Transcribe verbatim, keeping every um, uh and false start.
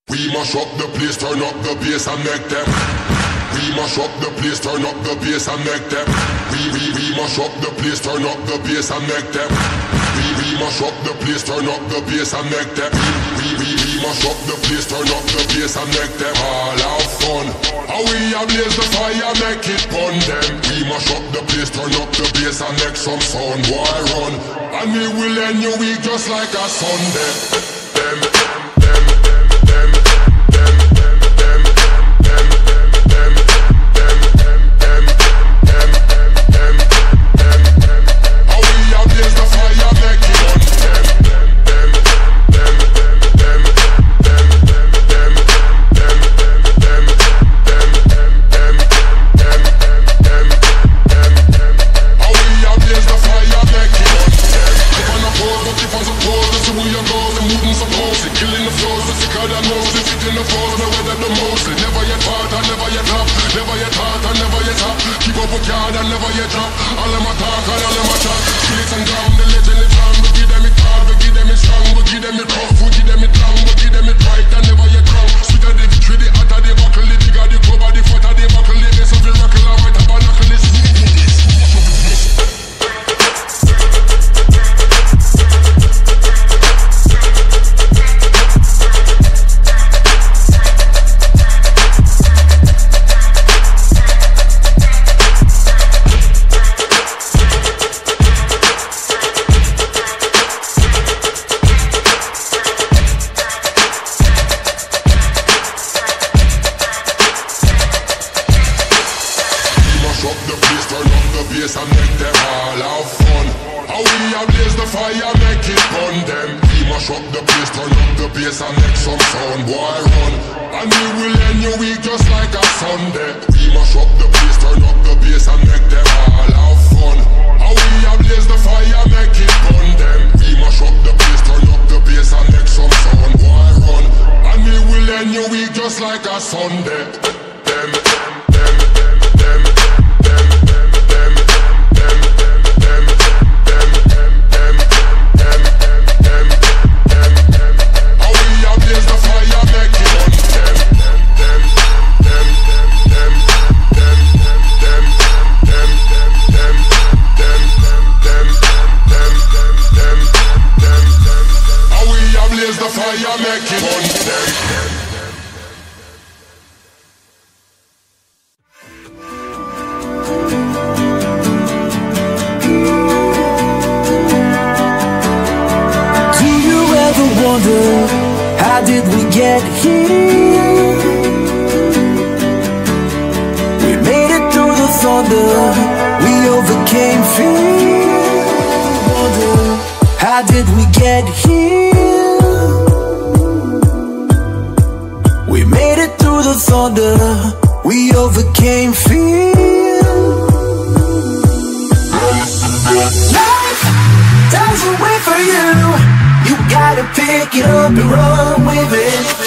We mash up the place, turn up the bass and make them. We mash up the place, turn up the bass and make them. We we we mash up the place, turn up the bass and make them. We we mash up the place, turn up the bass and make them. We we we mash up the place, turn up the bass and make them all have fun. How we a blaze the fire, make it burn them. We mash up the place, turn up the bass and make some sound, boy run. And we will end your week just like a Sunday. Them. Pick it up and run with it.